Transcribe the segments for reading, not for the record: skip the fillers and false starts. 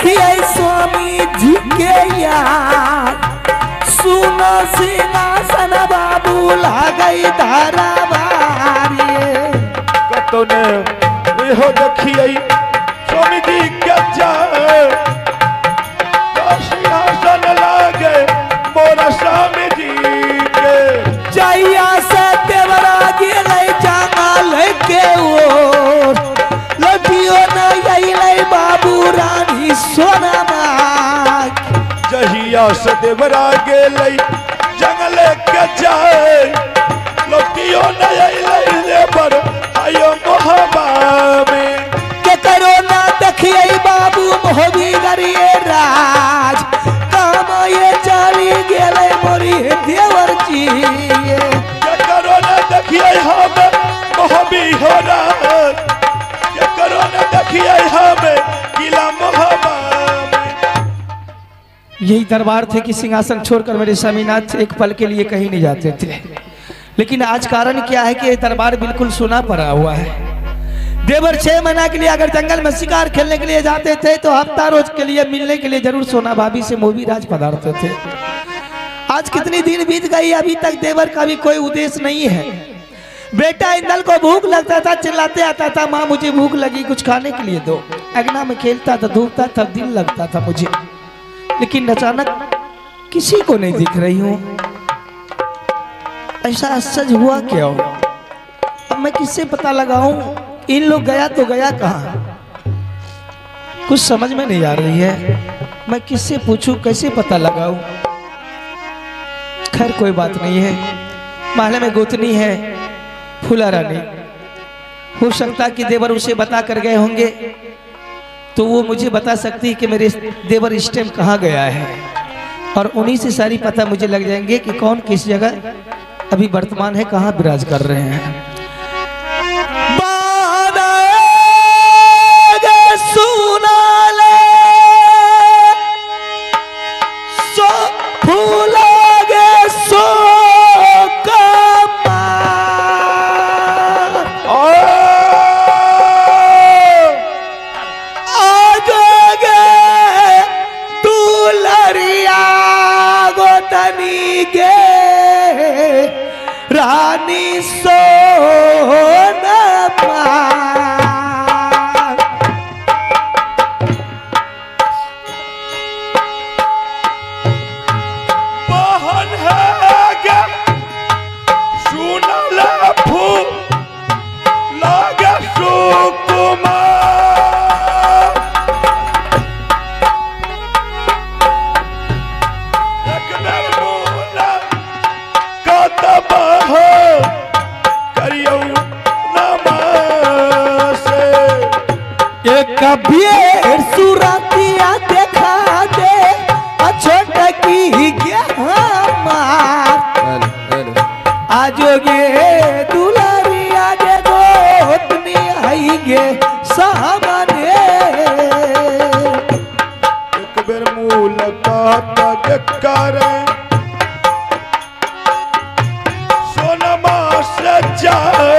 देखिए स्वामी जी के यार सुनो सिंहासन बाबू लागई धारावारी कतो ने हो देखिए स्वामी जी के सिंहासन लागे मोरा स्वामी जी के जैया से देवरा गेलै जंगल के ओर लजियो न अइलै बाबू रानी सोनमा जहिया से देवरा गेलै जंगल के जाए लोकियो न अइलै देवर आयो मोहबा में के करो ना देखिए बाबू मोहबी गरिए राज काम ये चली गेलै मोरी देवर जी के करो ना देखिए हम मोहबी हो राज के करो ना देखिए हम किला मोहबा में। यही दरबार थे कि सिंहासन छोड़कर मेरे स्वामीनाथ एक पल के लिए कहीं नहीं जाते थे, लेकिन आज कारण क्या है कि ये दरबार बिल्कुल सुना पड़ा हुआ है। देवर 6 महीना के लिए अगर जंगल में शिकार खेलने के लिए जाते थे तो हफ्ता रोज के लिए मिलने के लिए जरूर सोना भाभी से मोबी राज पधारते थे। आज कितनी दिन बीत गई अभी तक देवर का भी कोई उद्देश्य नहीं है। बेटा इंदल को भूख लगता था, चिल्लाते आता था माँ मुझे भूख लगी कुछ खाने के लिए दो। अगना में खेलता था, धूपता था, दिल लगता था मुझे, लेकिन अचानक किसी को नहीं दिख रही हूँ। ऐसा आश्चर्य हुआ क्या हो? अब मैं किससे पता लगाऊं? इन लोग गया तो गया कहाँ? कुछ समझ में नहीं आ रही है। मैं किससे पूछूं, कैसे पता लगाऊं? खैर कोई बात नहीं है। महल में गोतनी है फूला रानी, हो सकता कि देवर उसे बता कर गए होंगे तो वो मुझे बता सकती है कि मेरे देवर इस टाइम कहाँ गया है, और उन्हीं से सारी पता मुझे लग जाएंगे कि कौन किस जगह अभी वर्तमान है, कहाँ विराज कर रहे हैं। सुना ले सो फूलोगे सो रानी सोनमा बहन है गे सुनल फूल लागे सुकुमार एक बेर मोला कतब हो करियो नमसे एक कबीर सुरतिया देखा दे छोट की आजो गे दुलारिया गे गोतनी आई गे सामने एक बेर मुलाकात करे सोनमा से जाए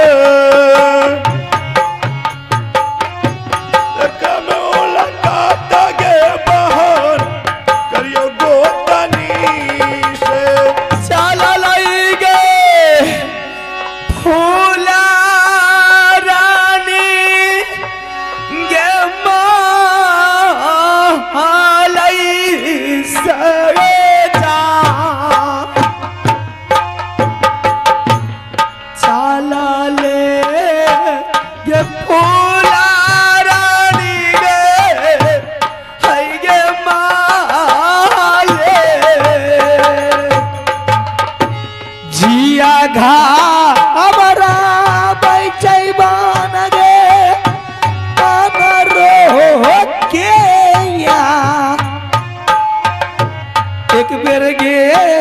एक बेर गे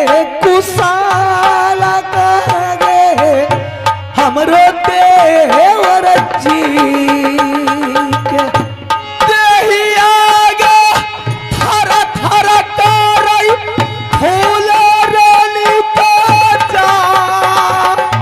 कुशाला गे हमरो देवर जी के देहिया गे थर थर करई फूल रानी पाजा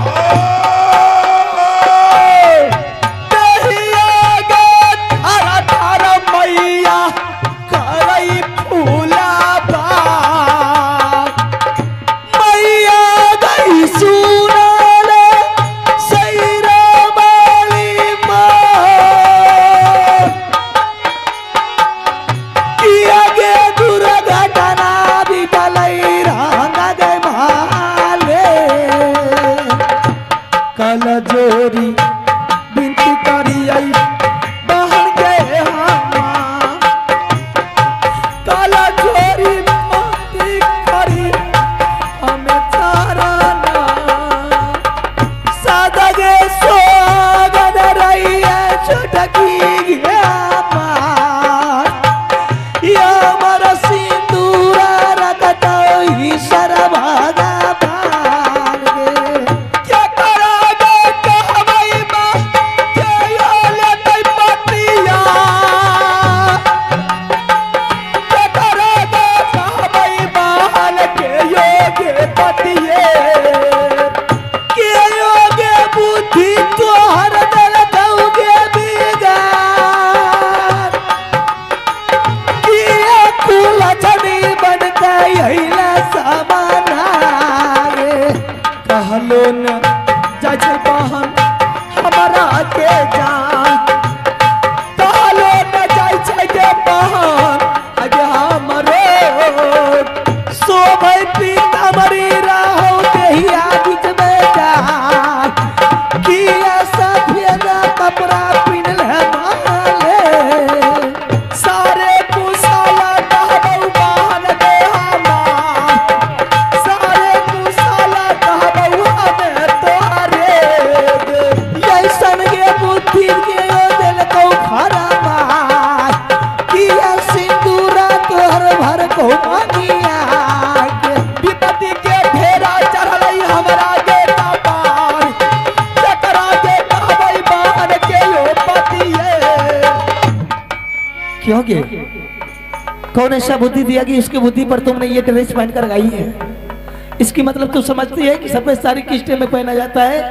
क्योंकि कौन ऐसा बुद्धि दिया कि उसकी बुद्धि पर तुमने ये ड्रेस पहन कर गाई है? इसकी मतलब तू समझती है कि सफेद साड़ी किस्टे में पहना जाता है?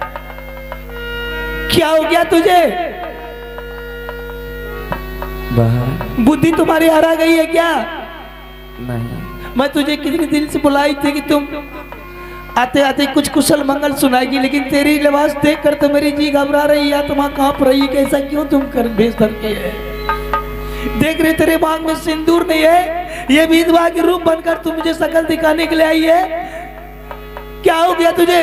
क्या हो गया तुझे? बुद्धि तुम्हारी हरा गई है क्या? नहीं। मैं तुझे कितने दिन से बुलाई थी कि तुम आते आते कुछ कुशल मंगल सुनाएगी, लेकिन तेरी लिबास देख कर तो मेरी जी घबरा रही है, आत्मा कांप रही है। कैसा क्यों तुम कर भेज धरती है? देख रहे तेरे मांग में सिंदूर नहीं है, ये विधवा के रूप बनकर तू मुझे शकल दिखाने के लिए आई है। क्या हो गया तुझे?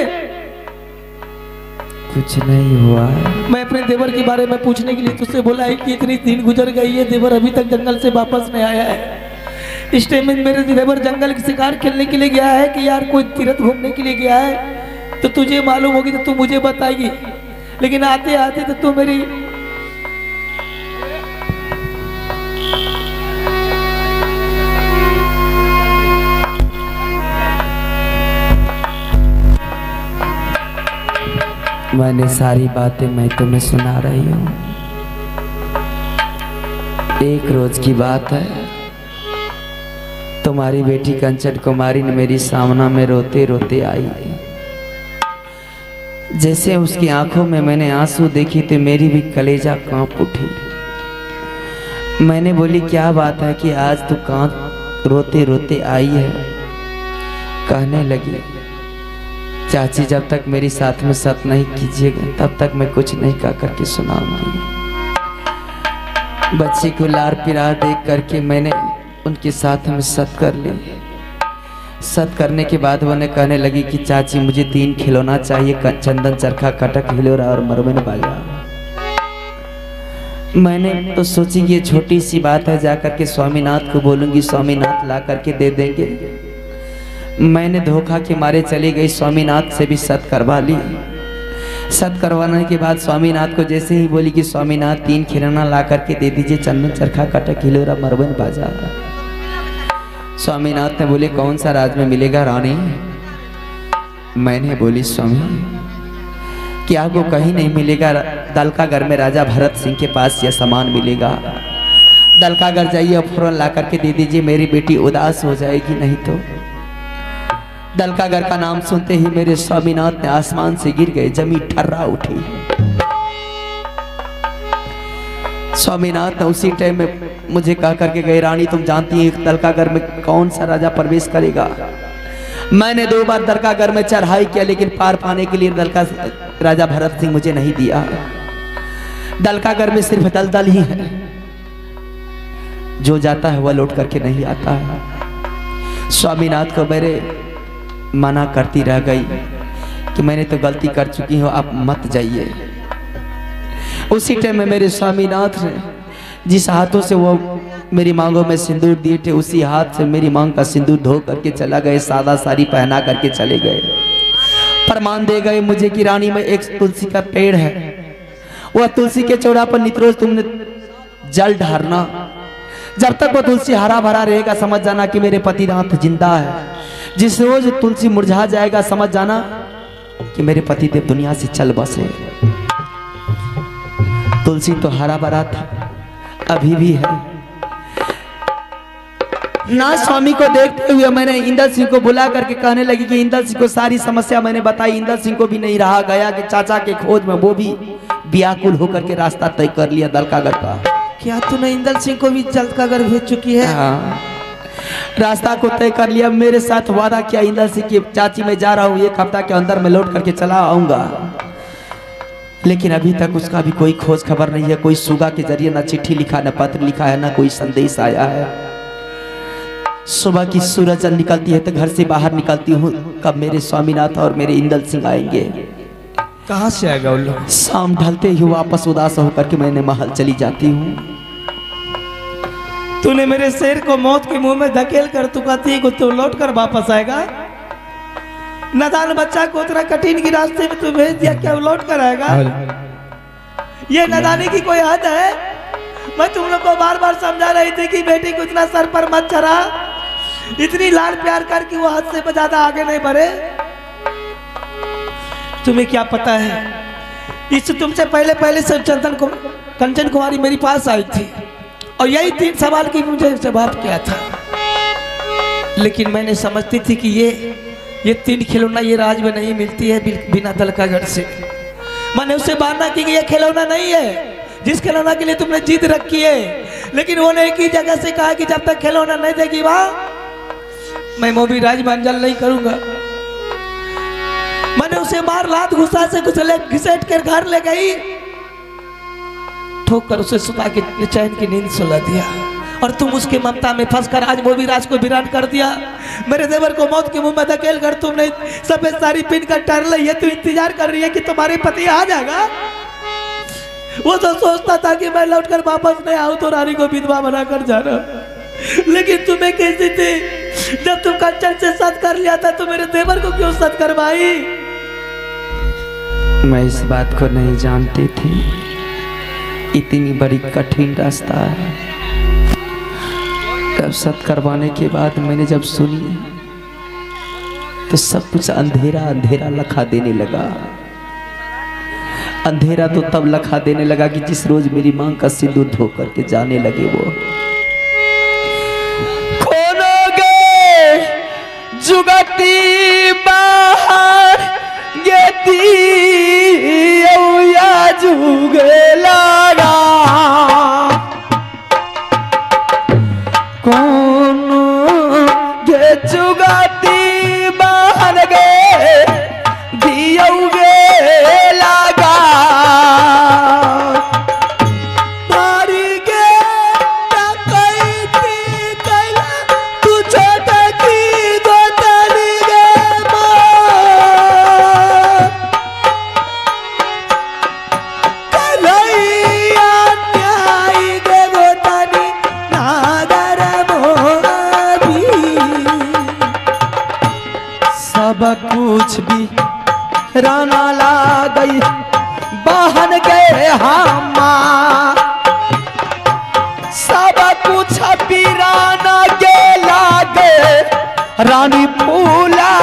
कुछ नहीं हुआ है। मैं अपने देवर के बारे में पूछने के लिए तुझसे बोला है कि इतनी दिन गुजर गई है, देवर अभी तक जंगल से वापस नहीं आया है। इस टाइम में मेरे देवर जंगल के शिकार खेलने के लिए गया है कि यार कोई तीर्थ घूमने के लिए गया है, तो तुझे मालूम होगी तो तू मुझे बताएगी। लेकिन आते आते तो तू मेरी मैंने सारी बातें मैं तुम्हें सुना रही हूँ। एक रोज की बात है, तुम्हारी बेटी कंचन कुमारी ने मेरी सामना में रोते रोते आई। जैसे उसकी आंखों में मैंने आंसू देखे तो मेरी भी कलेजा कांप उठी। मैंने बोली क्या बात है कि आज तू कांप रोते रोते आई है? कहने लगी चाची जब तक मेरी साथ में सत नहीं कीजिएगा तब तक मैं कुछ नहीं कह करके सुनाऊंगी। बच्चे को लार पिरा देख करके मैंने उनके साथ में सत कर ली। सत करने के बाद वो कहने लगी कि चाची मुझे 3 खिलौना चाहिए, चंदन चरखा कटक हिलोरा और मरमन बाजा। मैंने तो सोची कि ये छोटी सी बात है, जाकर के स्वामीनाथ को बोलूंगी, स्वामीनाथ ला करके दे देंगे। मैंने धोखा के मारे चली गई, स्वामीनाथ से भी सत करवा ली। सत करवाने के बाद स्वामीनाथ को जैसे ही बोली कि स्वामीनाथ 3 खिलौना ला करके दे दीजिए, चंदन चरखा कटक हिलोरा मरमन बाजा। स्वामीनाथ ने बोले कौन सा राज में मिलेगा रानी? मैंने बोली स्वामी कि आपको कहीं नहीं मिलेगा, दलकागढ़ में राजा भरत सिंह के पास यह सामान मिलेगा। दलकागढ़ जाइए और फौरन ला करके दे दीजिए, मेरी बेटी उदास हो जाएगी। नहीं तो दलकागढ़ का नाम सुनते ही मेरे स्वामीनाथ ने आसमान से गिर गए, जमीन ठर्रा उठी। स्वामीनाथ ने उसी टाइम में मुझे कह करके गए, रानी तुम जानती है दलकागढ़ में कौन सा राजा प्रवेश करेगा? मैंने 2 बार दलकागढ़ में चढ़ाई किया, लेकिन पार पाने के लिए राजा भरत सिंह मुझे नहीं दिया। दलकागढ़ में सिर्फ दलदल ही है, जो जाता है वह लौट करके नहीं आता है। स्वामीनाथ को मेरे मना करती रह गई कि मैंने तो गलती कर चुकी हूँ, आप मत जाइए। उसी टाइम में मेरे स्वामीनाथ ने जिस हाथों से वो मेरी मांगों में सिंदूर दिए थे, उसी हाथ से मेरी मांग का सिंदूर धो करके चला गए, सादा साड़ी पहना करके चले गए। प्रमाण दे गए मुझे कि रानी में एक तुलसी का पेड़ है, वह तुलसी के चौरा पर नित्रोज तुमने जल ढारना। जब तक वह तुलसी हरा भरा रहेगा समझ जाना कि मेरे पतिनाथ जिंदा है। जिस रोज तुलसी मुरझा जाएगा समझ जाना कि मेरे पतिदेव दुनिया से चल बसे। तुलसी तो हरा भरा था, अभी भी है। ना स्वामी को देखते हुए मैंने इंदर सिंह को बुला करके कहने लगी कि इंदर सिंह को सारी समस्या मैंने बताई। इंदर सिंह को भी नहीं रहा गया कि चाचा के खोज में वो भी व्याकुल होकर के रास्ता तय कर लिया दलकागढ़ का। क्या तूने इंदर सिंह को भी दलकागढ़ भेज चुकी है? हाँ, रास्ता को तय कर लिया। मेरे साथ वादा किया इंदर सिंह की चाची मैं जा रहा हूँ, 1 हफ्ता के अंदर मैं लौट करके चला आऊंगा। लेकिन अभी तक उसका भी कोई खोज खबर नहीं है। कोई सुगा के जरिए ना चिट्ठी लिखा, ना पत्र लिखा है, ना कोई संदेश आया है। सुबह की सूरज निकलती है तो घर से बाहर निकलती हूँ, कब मेरे स्वामीनाथ और मेरे इंदर सिंह आएंगे। कहाँ से आएगा उन लोग? शाम ढलते ही वापस उदास होकर के मैंने महल चली जाती हूँ। तूने मेरे शेर को मौत के मुंह में धकेल कर तू कहती है कि तू लौट कर वापस आएगा? नादान बच्चा को उतना कठिन की रास्ते में तू भेज दिया, क्या वो लौट कर आएगा? ये नादानी की कोई हद है? मैं तुम लोग को बार बार समझा रही थी कि बेटी को इतना सर पर मत चढ़ा, इतनी लाड प्यार कर कि वो हद से ज्यादा आगे नहीं बढ़े। तुम्हें क्या पता है, इससे तुमसे पहले से कंचन कुमारी मेरे पास आई थी और यही 3 सवाल की मुझे जवाब क्या था, लेकिन मैंने समझती थी कि ये 3 खिलौना ये राज में नहीं मिलती है बिना दलकागढ़ से। मैंने उससे माना कि ये खिलौना नहीं है जिस खिलौना के लिए तुमने जीत रखी है, लेकिन वो ने एक ही जगह से कहा कि जब तक खिलौना नहीं देगी माँ मैं मोबी राज में अंजल नहीं करूंगा। मैंने उसे मार लात गुस्सा से घिसेट कर घर ले गई, ठोक कर उसे सुता के चैन की नींद सुला दिया, और तुम उसके ममता में फंसकर आज मोबी राज को वीरान कर दिया। मेरे देवर को मौत के मुंह में धकेल कर तुमने सफेद साड़ी पहन कर टहल रही है, तू इंतजार कर रही है कि तुम्हारे पति आ जाएगा। वो तो सोचता था कि मैं लौटकर वापस नहीं आऊं तो रानी को विधवा बनाकर जाना, लेकिन तुम्हें कैसी थी जब तुम कंचन से साथ कर लिया था तो मेरे देवर को क्यों साथ करवाई? मैं इस बात को नहीं जानती थी, इतनी बड़ी कठिन रास्ता है। तब सत करवाने के बाद मैंने जब सुनी तो सब कुछ अंधेरा अंधेरा लखा देने लगा। अंधेरा तो तब लखा देने लगा कि जिस रोज मेरी मांग का सिंदूर धो करके जाने लगे वो खोलोगे जुगती बाहर या जुगे लगा कौन गे जुगती बाहर गे दियोगे कुछ भी राना ला गई बहन गए हम सब कुछ भी राना के लागे रानी फूला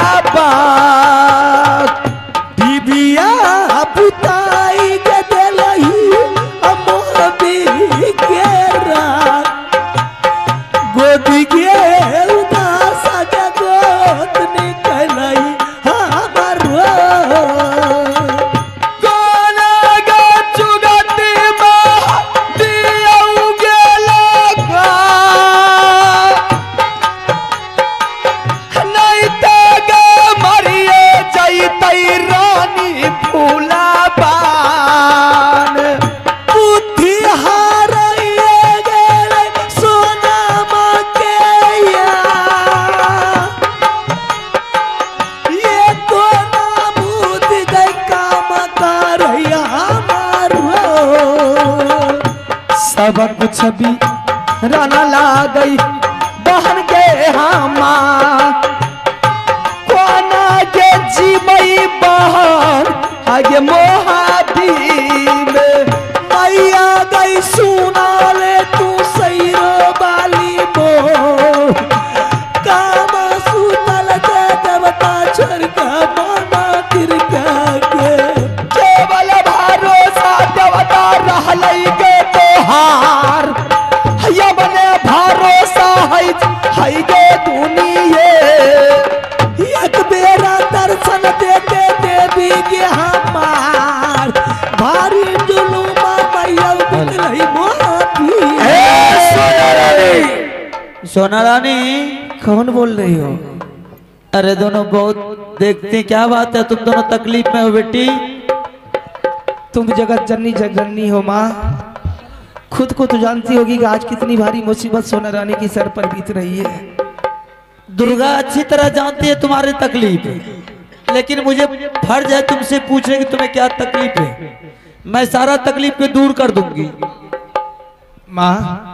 बाग दीदिया बुताई के दिलही अमोबी के रात गोदी के उदास के गोद निकलई सब कुछ भी राना ला गई बहन के हामा कोना के जीवई बहन आगे मोहादी में मैया गई सुना ले तू सैरो वाली बो काम सुतल के देवता छोड़ का माना तिरका के केवल भरोसा देवता रहलई के हार बने भरोसा है गे दुनिये एक बेरा दर्शन देते देवी के हमार भारी जुलूमा मैया बितलई मोती। सोना रानी कौन बोल रही हो? अरे दोनों बहुत देखते, क्या बात है तुम दोनों तकलीफ में हो बेटी? तुम जगत जननी जगन्नी हो माँ, खुद को तो जानती होगी कि आज कितनी भारी मुसीबत सोना रानी की सर पर बीत रही है। दुर्गा अच्छी तरह जानती है तुम्हारी तकलीफ, लेकिन मुझे फर्ज है तुमसे पूछने की तुम्हें क्या तकलीफ है। मैं सारा तकलीफ को दूर कर दूंगी। माँ,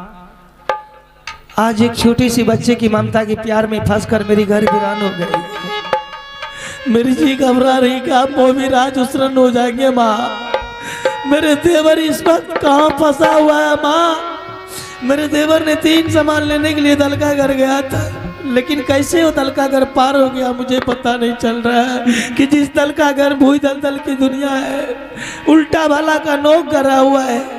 आज एक छोटी सी बच्चे की ममता के प्यार में फंसकर मेरी घर वीरान हो गई। मेरी जी घबरा रही कि आप मोबी राज उसरन हो जाएंगे। माँ, मेरे देवर इस वक्त कहाँ फंसा हुआ है। माँ, मेरे देवर ने 3 सामान लेने के लिए दलका घर गया था, लेकिन कैसे वो दलका घर पार हो गया मुझे पता नहीं चल रहा है कि जिस दलका घर भूई दलदल की दुनिया है, उल्टा भला का नोक करा हुआ है।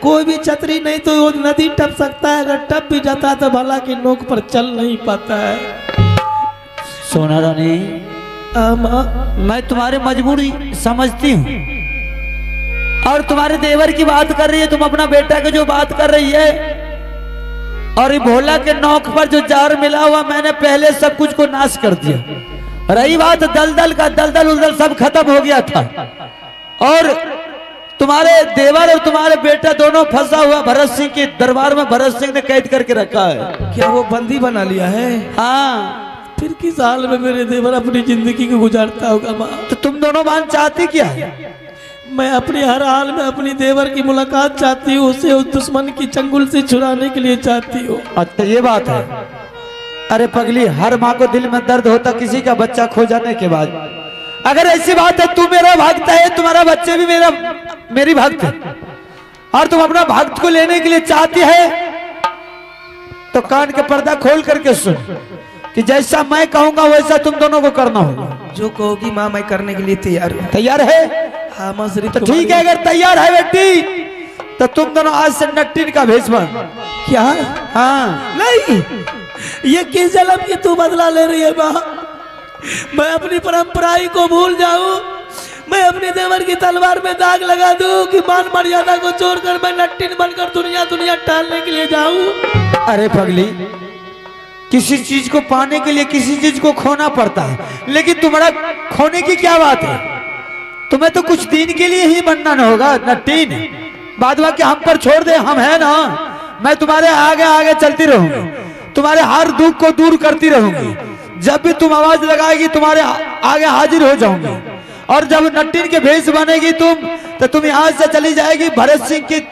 कोई भी छतरी नहीं तो वो नदी टप सकता है, अगर टप भी जाता है तो भला की नोक पर चल नहीं पाता है। सोना रानी, मैं तुम्हारी मजबूरी समझती हूँ, और तुम्हारे देवर की बात कर रही है, तुम अपना बेटा की जो बात कर रही है, और ये भोला के नोक पर जो जार मिला हुआ, मैंने पहले सब कुछ को नाश कर दिया। रही बात दलदल का, दलदल उलदल सब खत्म हो गया था, और तुम्हारे देवर और तुम्हारे बेटा दोनों फंसा हुआ भरत सिंह के दरबार में भरत सिंह ने कैद करके रखा है। क्या वो बंदी बना लिया है? हाँ। फिर किस हाल में मेरे देवर अपनी जिंदगी को गुजारता होगा माँ? तो तुम दोनों बहन चाहती क्या है? मैं अपने हर हाल में अपनी देवर की मुलाकात चाहती हूँ, उसे उस दुश्मन की चंगुल से छुड़ाने के लिए चाहती हूँ। अच्छा ये बात है। अरे पगली, हर माँ को दिल में दर्द होता किसी का बच्चा खो जाने के बाद। अगर ऐसी बात है, तू मेरा भक्त है, तुम्हारा बच्चे भी मेरी भक्त है, और तुम अपना भक्त को लेने के लिए चाहती है, तो कान के पर्दा खोल करके सुन कि जैसा मैं कहूंगा वैसा तुम दोनों को करना होगा। जो कहोगी माँ मैं करने के लिए तैयार हूँ। तैयार है? हाँ माँ सिर्फ तो ठीक है, अगर तैयार है बेटी तो तुम दोनों आज से नट्टिन का भेष बन। क्या? हाँ। नहीं, ये किस जन्म की तू बदला ले रही है माँ? मैं अपनी परंपरा को भूल जाऊं, मैं अपने देवर की तलवार में दाग लगा दूं कि मान मर्यादा को छोड़कर मैं नट्टिन बनकर दुनिया दुनिया टालने के लिए जाऊं? अरे पगली, किसी चीज को पाने के लिए किसी चीज को खोना पड़ता है, लेकिन तुम्हारा खोने की क्या बात है? तुम्हें तो कुछ दिन के लिए ही बनना न होगा नट्टिन। बाद बाकी हम पर छोड़ दे, हम है ना। मैं तुम्हारे आगे आगे चलती रहूंगी, तुम्हारे हर दुख को दूर करती रहूंगी। जब भी तुम आवाज लगाएगी तुम्हारे आगे हाजिर हो जाऊंगी, और जब नट्टिन के भेष बनेगी तुम, तो तुम यहाँ से चली जाएगी भरत सिंह की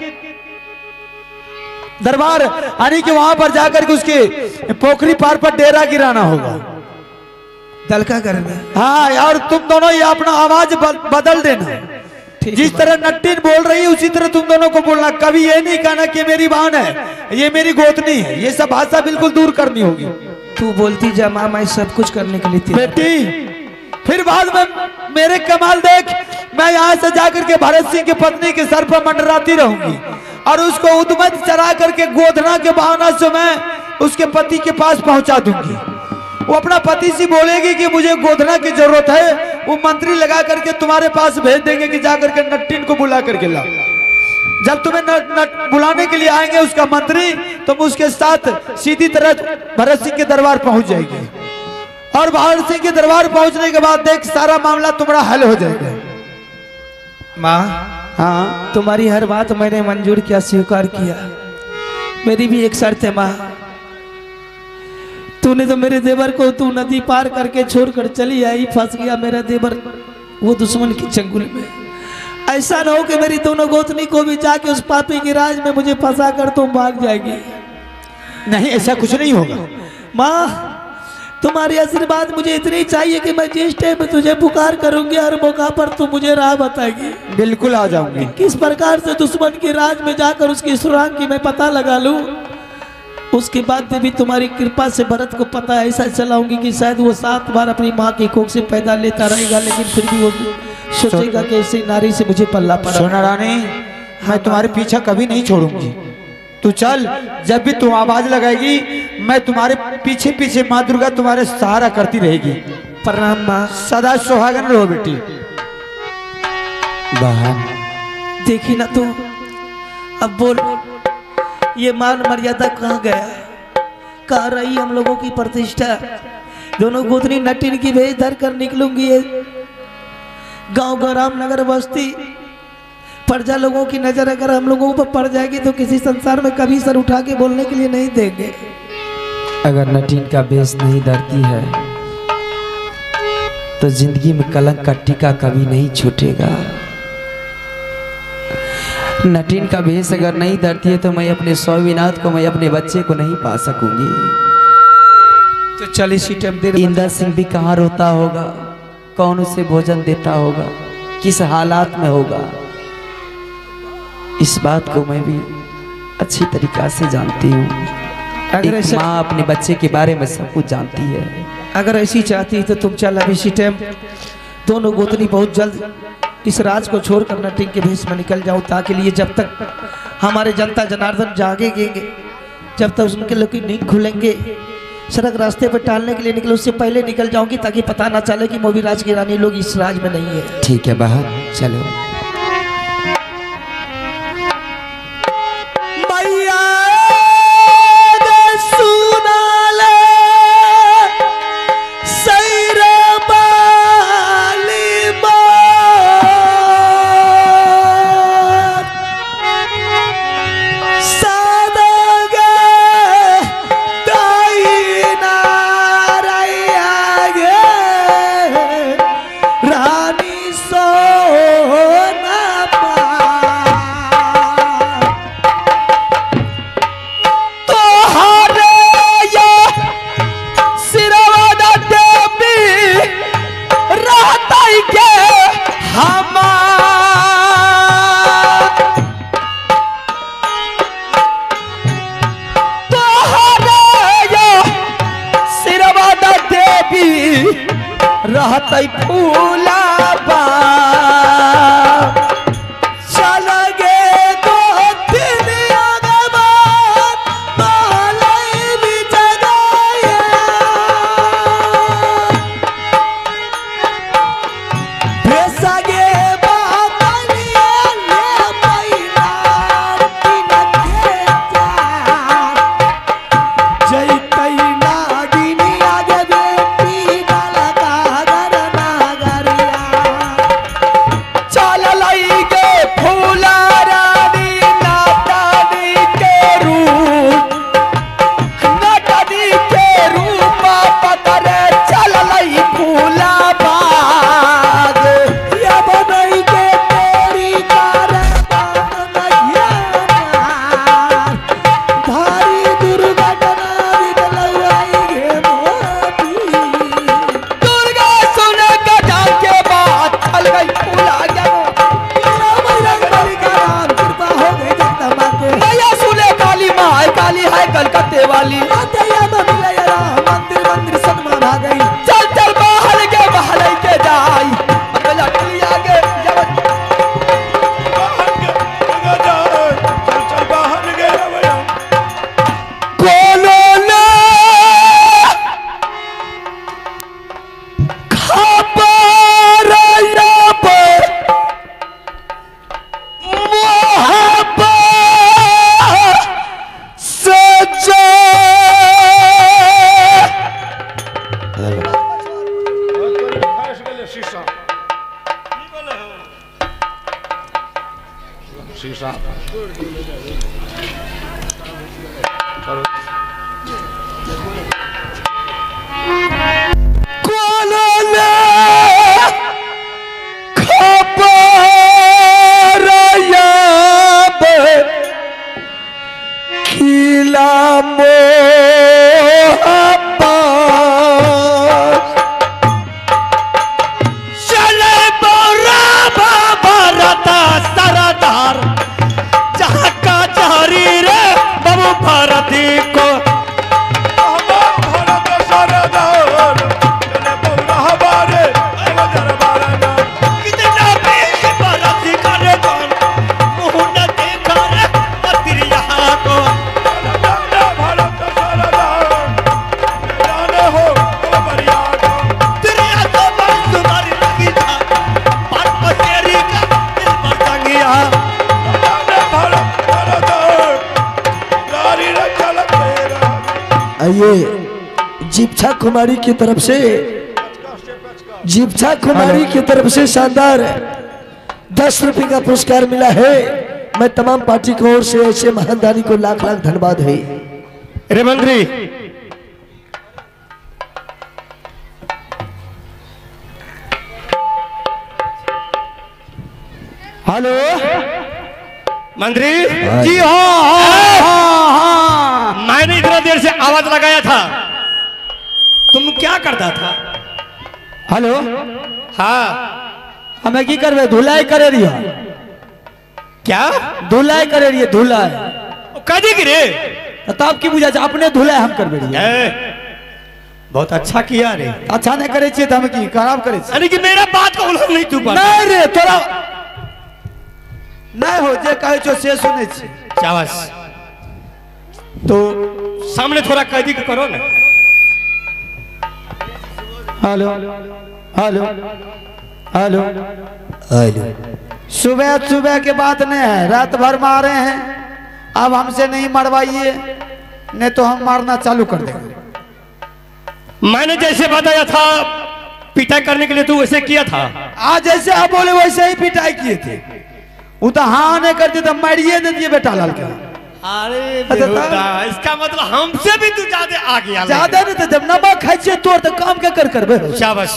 दरबार, यानी कि वहां पर जाकर के उसके पोखरी पार पर डेरा गिराना होगा दलका घर में। हाँ, और तुम दोनों ये अपना आवाज बदल देना। जिस तरह नट्टिन बोल रही है उसी तरह तुम दोनों को बोलना। कभी ये नहीं कहना कि मेरी बहन है, ये मेरी गोतनी है, ये सब भाषा बिल्कुल दूर करनी होगी। तू बोलती जा माँ, मैं सब कुछ करने के लिए तैयार। बेटी फिर बाद में मेरे कमाल देख, मैं यहाँ से जाकर के भरत सिंह की पत्नी के सर पर मंडराती रहूंगी, और उसको उद्मत चरा करके गोधना के बहाना से मैं उसके पति के पास पहुंचा दूंगी। वो अपना पति से बोलेगी कि मुझे गोधना की जरूरत है, वो मंत्री लगा करके तुम्हारे पास भेज देंगे कि जाकर के नट्टिन को बुला करके लाओ। जब तुम्हें बुलाने के लिए आएंगे उसका मंत्री, तुम उसके साथ सीधी तरह भरत सिंह के दरबार पहुंच जाएगी, और भरत सिंह के दरबार पहुंचने के बाद देख सारा मामला तुम्हारा हल हो जाएगा। माँ, हाँ, तुम्हारी हर बात मैंने मंजूर किया, स्वीकार किया। मेरी भी एक शर्त है माँ, तूने तो मेरे देवर को तू नदी पार करके छोड़कर चली आई, फंस गया मेरा देवर वो दुश्मन की चंगुल में। ऐसा ना हो कि मेरी दोनों गोतनी को भी जाके उस पापी के राज में मुझे फंसा कर तुम भाग जाएगी। नहीं, ऐसा कुछ नहीं होगा। माँ, तुम्हारी आशीर्वाद मुझे इतनी चाहिए कि मैं जिस टाइम में तुझे पुकार करूंगी हर मौका पर तू मुझे राह बताएगी। बिल्कुल आ जाऊंगी। किस प्रकार से दुश्मन के राज में जाकर उसकी सुराग की मैं पता लगा लूं, उसके बाद भी तुम्हारी कृपा से भरत को पता ऐसा चलाऊंगी कि शायद वो 7 बार अपनी माँ की कोख से पैदा लेता रहेगा, लेकिन फिर भी वो सोचेगा कि ऐसी नारी से मुझे पल्ला पड़ा। सोना रानी, मैं तुम्हारे पीछा कभी नहीं छोड़ूंगी। तू चल, जब भी तू आवाज लगाएगी मैं तुम्हारे पीछे पीछे माँ दुर्गा तुम्हारे सहारा करती रहेगी। प्रणाम माँ। सदा सुहागन रहो बेटी। बहन देखी ना तू, अब बोल ये मान मर्यादा कहाँ गया, कहाँ रही हम लोगों की प्रतिष्ठा? दोनों गोतनी नट्टिन की भेज धर कर निकलूंगी, गांव गौराम नगर बस्ती प्रजा लोगों की नजर अगर हम लोगों पर पड़ जाएगी तो किसी संसार में कभी सर उठा के बोलने के लिए नहीं देंगे। अगर नट्टिन का भेष नहीं धरती है तो जिंदगी में कलंक का टीका कभी नहीं छूटेगा। नट्टिन का भेष अगर नहीं धरती है तो मैं अपने स्वामीनाथ को, मैं अपने बच्चे को नहीं पा सकूंगी। तो चल इसी टाइम देर इंदर सिंह भी कहाँ रोता होगा, कौन उसे भोजन देता होगा, किस हालात में होगा, इस बात को मैं भी अच्छी तरीका से जानती हूँ। अगर एक माँ अपने बच्चे के बारे में सब कुछ जानती है। अगर ऐसी चाहती तो तुम चल अभी इसी टाइम दोनों गोतनी बहुत जल्द इस राज को छोड़कर नट्टिन के भेष में निकल जाओ, ताकि लिए जब तक हमारे जनता जनार्दन जागेंगे जब तक उनके लोग की नींद खुलेंगे। सड़क रास्ते पर टालने के लिए निकले उससे पहले निकल जाऊंगी ताकि पता ना चले कि मोबी राज की रानी लोग इस राज में नहीं है। ठीक है बहन चलो। रहतई फूला चल गे दो तीन कलकत्ते वाली मंदिर मंदिर सनमा आ गई। चल चल बाहर के बाहर के जाई लटली आगे जिप्सा कुमारी की तरफ से जिप्सा कुमारी की तरफ से शानदार 10 रुपए का पुरस्कार मिला है। मैं तमाम पार्टी की ओर से ऐसे महान दानी को लाख लाख धन्यवाद है। रे मंत्री हेलो मंत्री जी हाँ मैंने इतना देर से आवाज लगाया था, तुम क्या करता था? हेलो हाँ हमें की करवे धुलाई करे रही है क्या धुलाई करे रही है धुलाई कदी गिरे तब की बुझा अपने धुलाई हम करवे रही है। बहुत अच्छा किया रे। अच्छा नहीं करे चाहिए तो हम की खराब करे यानी कि मेरा बात को उल्लंघन नहीं तू नहीं रे तोरा नहीं हो जे कहे छो से सुने छी। शाबाश। तो सामने थोड़ा कैदी को करो ना। Hello hello hello hello. सुबह सुबह के बात नहीं है, रात भर मारे हैं, अब हमसे नहीं मरवाइए, नहीं तो हम मारना चालू कर देंगे। मैंने जैसे बताया था पिटाई करने के लिए तू वैसे किया था। आज जैसे आप बोले वैसे ही पिटाई किए थे। वो तो हाँ नहीं करते तो मारिए देती बेटा लाल के। अरे बेहुदा, इसका मतलब हमसे भी तू ज्यादा आ गया। ज्यादा नहीं तो जब नमक खाई छे तोड़ तो काम क्या करबे। शाबाश।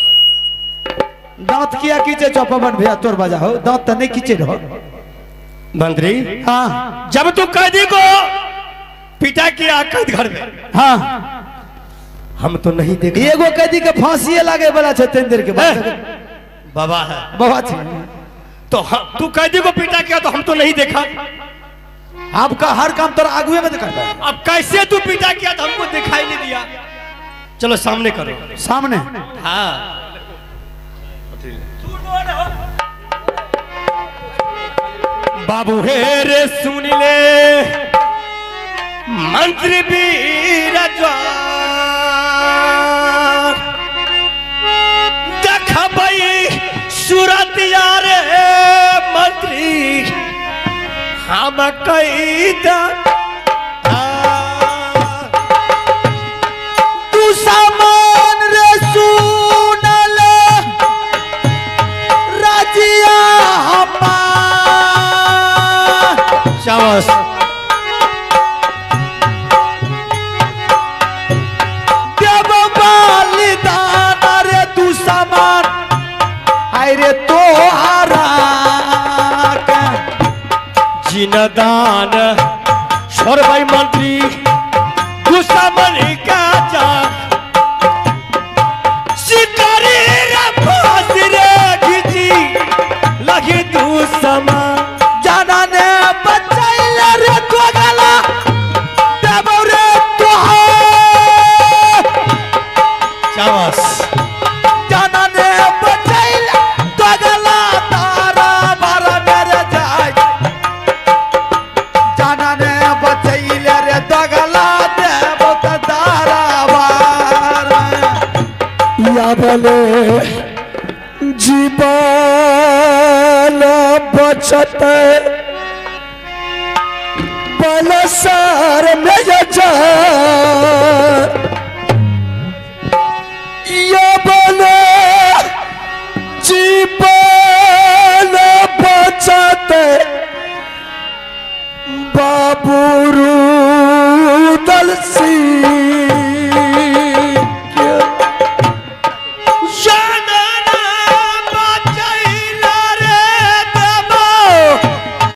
दांत किया कीचे चौपावन भैया तोड़ बजा हो, दांत तो नहीं कीचे रहो मंत्री। हाँ जब तू कैदी को पिटा किया कैद घर में, हाँ हम तो नहीं देखे। एगो कैदी के फांसी लगे वाला छे 3 देर के बाद। बाबा है बाबा छे तो तू कैदी को पिटा किया तो हम तो नहीं देखा। आपका हर काम तो आगुए में दिखाता है। अब कैसे तू पिटा किया तो हमको दिखाई नहीं दिया। चलो सामने करो। सामने हाँ बाबू हे रे सुन ले मंत्री वीर जवान, देखबई सूरत यार मंत्री हम कैद तू सामान रे सुन ले राजिया हमार। शाबाश। देव बलिदान रे तू सामान आय रे तोहरा जिनदान छोड़बई मंत्री दुश्मन का जान, शिकारी रे फांस रे घिची लगी दुश्मन। जाना ने बचाइल रे तो गला देव रे तोहार। शाबाश। जाना ने बचाइल तो गला तारा भर मेरे जाय। जाना ने बचाइल रे तो गला देव तो तारा भर। या बोले जीवन बचत बलसार में जा ये बोले जीवन बचत बाबू रुदल सी